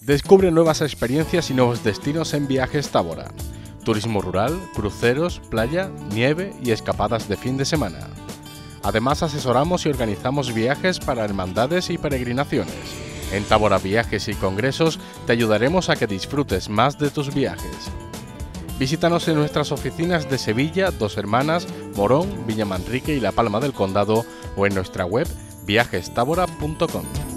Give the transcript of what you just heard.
Descubre nuevas experiencias y nuevos destinos en Viajes Tábora. Turismo rural, cruceros, playa, nieve y escapadas de fin de semana. Además, asesoramos y organizamos viajes para hermandades y peregrinaciones. En Tábora Viajes y Congresos te ayudaremos a que disfrutes más de tus viajes. Visítanos en nuestras oficinas de Sevilla, Dos Hermanas, Morón, Villamanrique y La Palma del Condado o en nuestra web viajestabora.com.